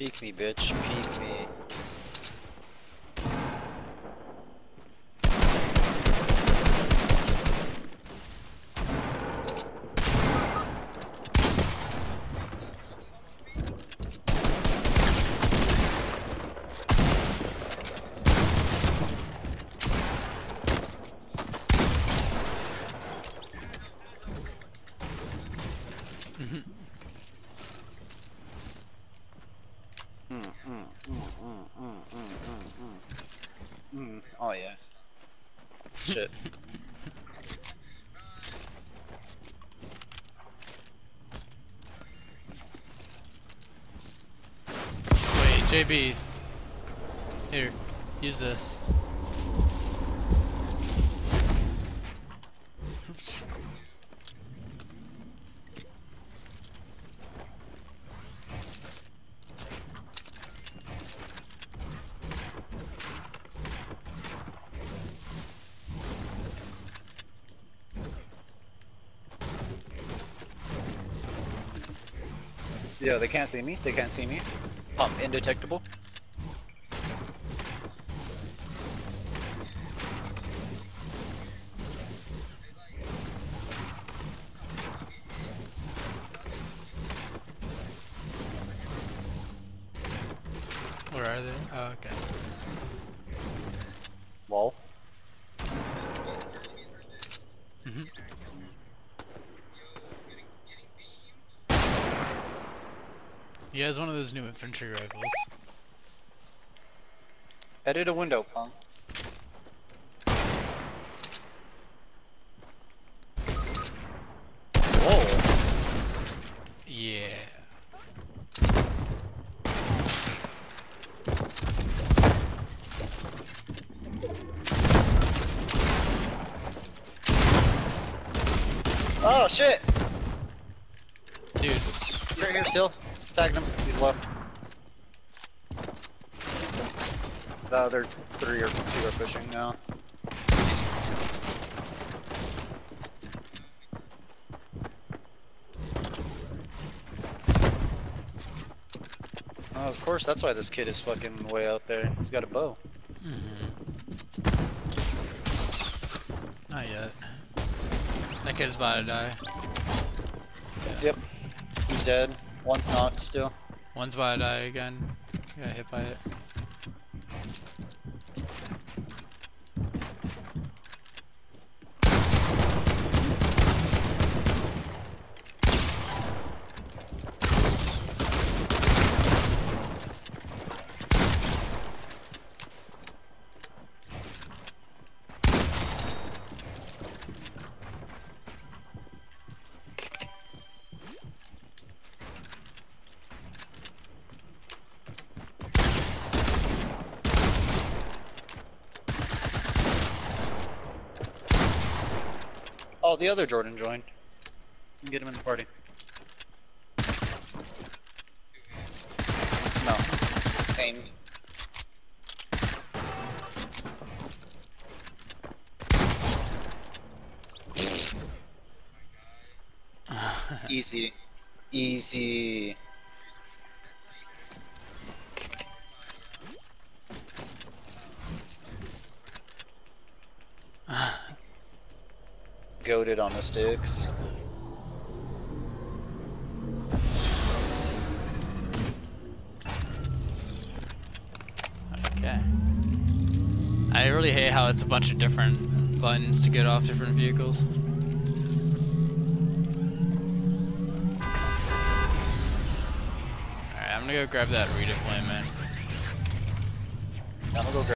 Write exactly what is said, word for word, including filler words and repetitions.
Peek me, bitch. Peek me. Mm, mm, mm, mm, mm, mm, mm, mm. Oh yeah. Shit. Wait, J B. Here, use this. Yeah, they can't see me. They can't see me. Pump indetectable. Where are they? Oh, okay. Lol. Mhm. He has one of those new infantry rifles. Edit a window, punk. Whoa. Yeah. Oh shit! Dude. He's right here still. Tagging him. He's low. The other three or two are pushing now. Oh, of course, that's why this kid is fucking way out there. He's got a bow. Mm-hmm. Not yet. That kid's about to die. Yeah. Yep. He's dead. One's knocked still. One's about to die again. Got hit by it. Oh, the other Jordan joined. Get him in the party. No. Aim. Easy. Easy. Goated on the sticks. Okay. I really hate how it's a bunch of different buttons to get off different vehicles. Alright, I'm gonna go grab that redeployment. I'm gonna go grab